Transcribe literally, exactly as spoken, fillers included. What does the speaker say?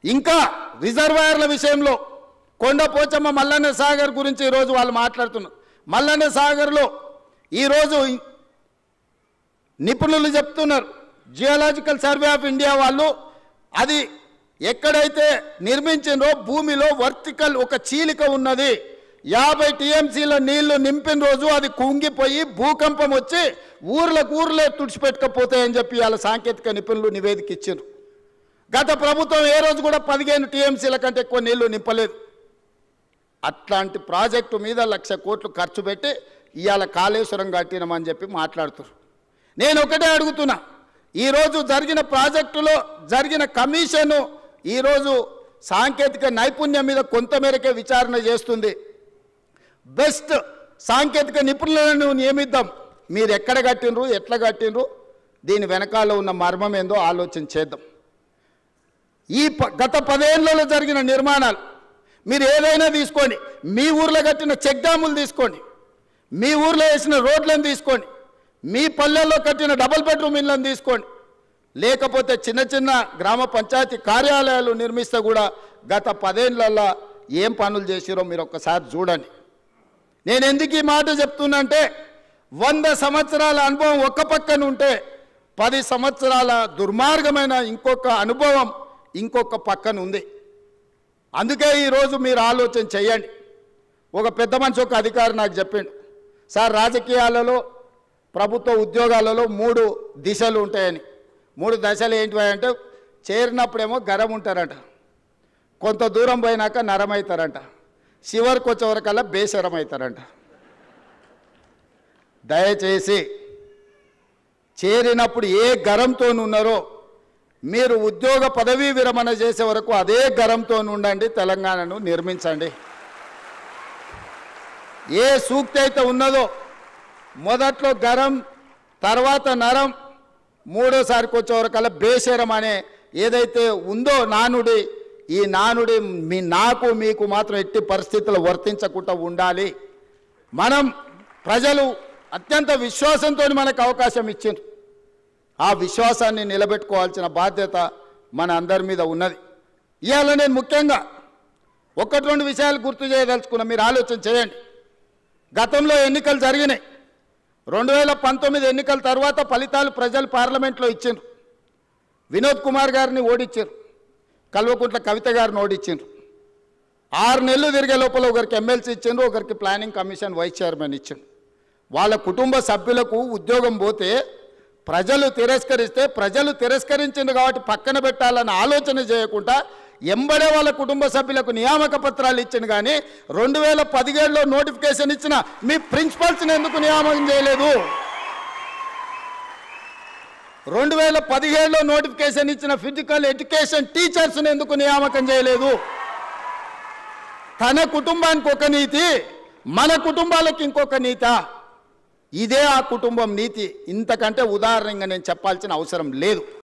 ఇంకా రిజర్వాయర్ల విషయంలో కొండపోచమ్మ మల్లన్న సాగర్ గురించి ఈరోజు వాళ్ళు మాట్లాడుతున్నారు. మల్లన్న సాగర్లో ఈరోజు నిపుణులు చెప్తున్నారు, జియోలాజికల్ సర్వే ఆఫ్ ఇండియా వాళ్ళు అది ఎక్కడైతే నిర్మించిందో భూమిలో వర్టికల్ ఒక చీలిక ఉన్నది. యాభై టీఎంసీల నీళ్లు నింపిన రోజు అది కుంగిపోయి భూకంపం వచ్చి ఊర్లకు ఊర్లే తుడిచిపెట్టకపోతాయని చెప్పి వాళ్ళ సాంకేతిక నిపుణులు నివేదిక ఇచ్చారు. గత ప్రభుత్వం ఏ రోజు కూడా పదిహేను టీఎంసీల కంటే ఎక్కువ నీళ్లు నింపలేదు. అట్లాంటి ప్రాజెక్టు మీద లక్ష కోట్లు ఖర్చు పెట్టి ఇవాళ కాళేశ్వరం కట్టినామని చెప్పి మాట్లాడుతారు. నేను ఒకటే అడుగుతున్నా, ఈరోజు జరిగిన ప్రాజెక్టులో జరిగిన కమిషను ఈరోజు సాంకేతిక నైపుణ్యం మీద కొంతమేరకే విచారణ చేస్తుంది. బెస్ట్ సాంకేతిక నిపుణులను నియమిద్దాం. మీరు ఎక్కడ కట్టినరు, ఎట్లా కట్టినరు, దీని వెనకాల ఉన్న మర్మం ఏందో ఆలోచన చేద్దాం. ఈ గత పదేళ్లలో జరిగిన నిర్మాణాలు మీరు ఏదైనా తీసుకోండి, మీ ఊర్లో కట్టిన చెక్ డ్యాములు తీసుకోండి, మీ ఊర్లో వేసిన రోడ్లను తీసుకోండి, మీ పల్లెల్లో కట్టిన డబుల్ బెడ్రూమ్ ఇళ్ళను తీసుకోండి, లేకపోతే చిన్న చిన్న గ్రామ పంచాయతీ కార్యాలయాలు నిర్మిస్తే కూడా గత పదేళ్లలో ఏం పనులు చేసిరో మీరు ఒక్కసారి చూడండి. నేను ఎందుకు ఈ మాట చెప్తున్నా అంటే, వంద సంవత్సరాల అనుభవం ఒక్క పక్కన ఉంటే పది సంవత్సరాల దుర్మార్గమైన ఇంకొక అనుభవం ఇంకొక పక్కన ఉంది. అందుకే ఈరోజు మీరు ఆలోచన చేయండి. ఒక పెద్ద మనిషి ఒక అధికారి నాకు చెప్పిండు, సార్ రాజకీయాలలో ప్రభుత్వ ఉద్యోగాలలో మూడు దిశలు ఉంటాయని. మూడు దశలు ఏంటివి అంటే, చేరినప్పుడేమో గరం ఉంటారంట, కొంత దూరం పోయినాక నరం అవుతారంట, చివరికి వచ్చేవరకల్లా బేసరం అవుతారంట. దయచేసి చేరినప్పుడు ఏ గరంతో ఉన్నారో మీరు ఉద్యోగ పదవీ విరమణ చేసే వరకు అదే గరంతో ఉండండి, తెలంగాణను నిర్మించండి. ఏ సూక్తి అయితే ఉన్నదో మొదట్లో గరం, తర్వాత నరం, మూడోసారికి వచ్చేవరకల్లా బేషరం అనే ఏదైతే ఉందో నానుడి, ఈ నానుడి మీ నాకు మీకు మాత్రం ఎట్టి పరిస్థితుల్లో వర్తించకుండా ఉండాలి. మనం ప్రజలు అత్యంత విశ్వాసంతో మనకు అవకాశం ఇచ్చారు. ఆ విశ్వాసాన్ని నిలబెట్టుకోవాల్సిన బాధ్యత మన అందరి మీద ఉన్నది. ఇవాళ నేను ముఖ్యంగా ఒకటి రెండు విషయాలు గుర్తు చేయదలుచుకున్నా, మీరు ఆలోచన చేయండి. గతంలో ఎన్నికలు జరిగినాయి. రెండు వేల పంతొమ్మిది ఎన్నికల తర్వాత ఫలితాలు ప్రజలు పార్లమెంట్లో ఇచ్చారు. వినోద్ కుమార్ గారిని ఓడించారు, కల్వకుంట్ల కవిత గారిని ఓడించారు. ఆరు నెలలు తిరిగే లోపల ఒకరికి ఎమ్మెల్సీ ఇచ్చారు, ఒకరికి ప్లానింగ్ కమిషన్ వైస్ చైర్మన్ ఇచ్చారు. వాళ్ళ కుటుంబ సభ్యులకు ఉద్యోగం పోతే ప్రజలు తిరస్కరిస్తే, ప్రజలు తిరస్కరించింది కాబట్టి పక్కన పెట్టాలని ఆలోచన చేయకుండా ఎంబడే వాళ్ళ కుటుంబ సభ్యులకు నియామక పత్రాలు ఇచ్చింది. కానీ రెండు వేల పదిహేడులో నోటిఫికేషన్ ఇచ్చిన మీ ప్రిన్సిపల్స్ని ఎందుకు నియామకం చేయలేదు? రెండు వేల పదిహేడులో నోటిఫికేషన్ ఇచ్చిన ఫిజికల్ ఎడ్యుకేషన్ టీచర్స్ని ఎందుకు నియామకం చేయలేదు? తన కుటుంబానికి ఒక నీతి, మన కుటుంబాలకు ఇంకొక నీత. ఇదే ఆ కుటుంబం నీతి. ఇంతకంటే ఉదాహరణగా నేను చెప్పాల్సిన అవసరం లేదు.